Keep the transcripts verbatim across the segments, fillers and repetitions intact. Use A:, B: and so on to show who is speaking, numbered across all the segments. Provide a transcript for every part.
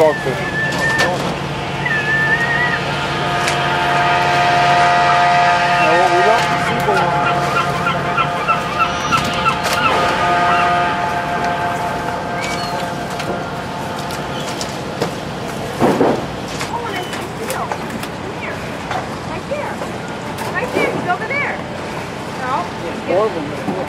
A: dogfish. Four of them.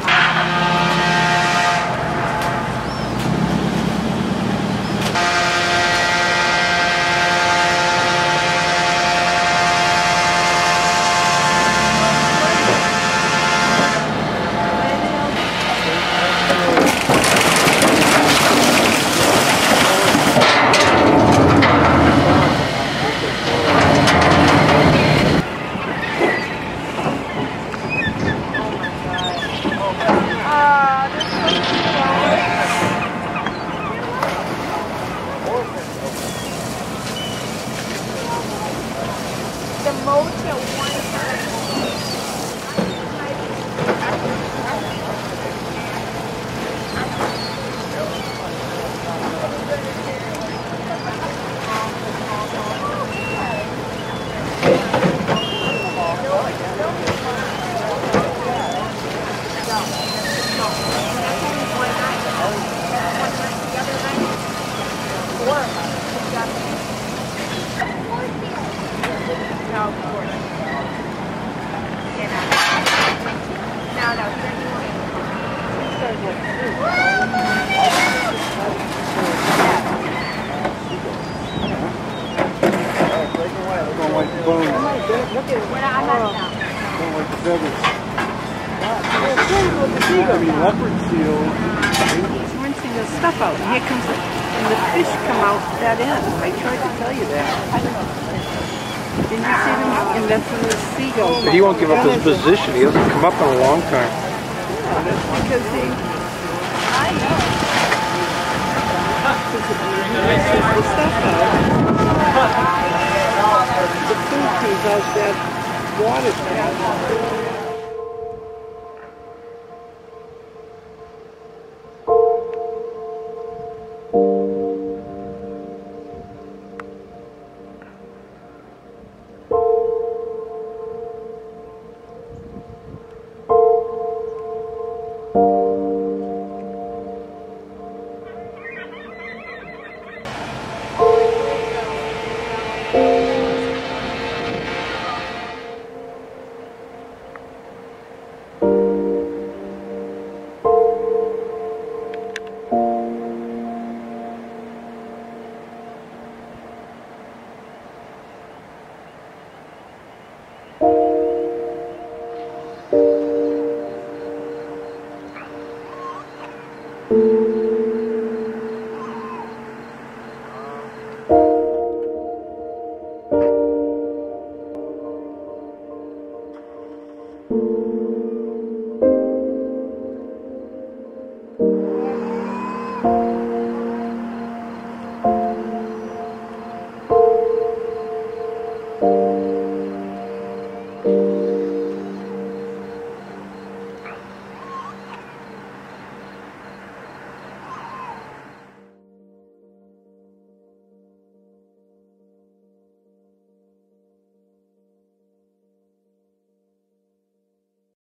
B: The motel one No, of course. You know. No, no, he doesn't want it.
A: Don't like the bones.
B: Look at what I'm not now.
A: Don't like the feathers. I mean, leopard seals.
C: He's rinsing the stuff out. Here comes the, and the fish come out that end. I tried to tell you that. Didn't you see them? And that's when the seagulls.
A: But he won't give up his position. He hasn't come up in a long time.
C: Yeah, that's because he. I know. He rinses the stuff out. The food comes out that water